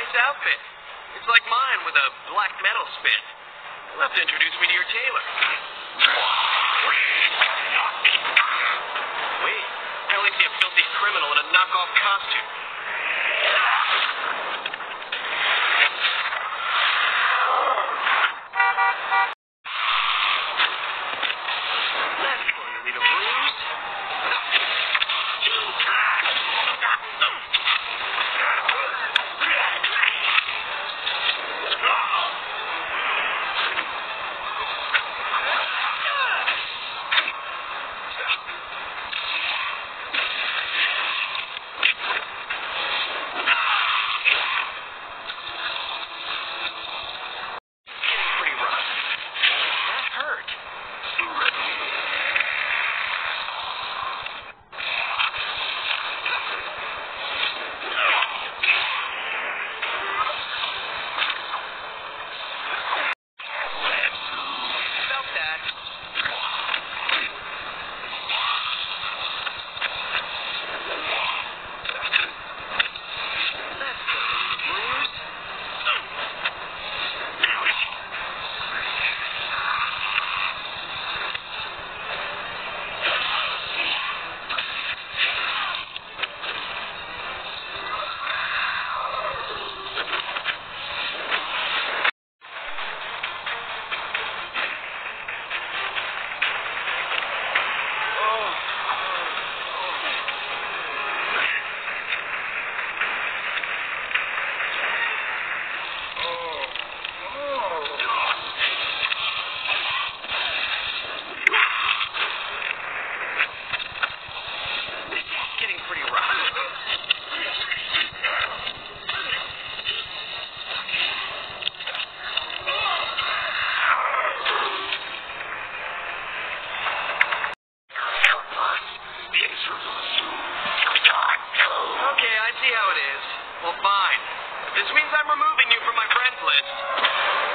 nice outfit. It's like mine with a black metal spin. You'll have to introduce me to your tailor. Wait, I only see a filthy criminal in a knockoff costume. That's going to leave a bruise. Okay, I see how it is. Well, fine. This means I'm removing you from my friends list.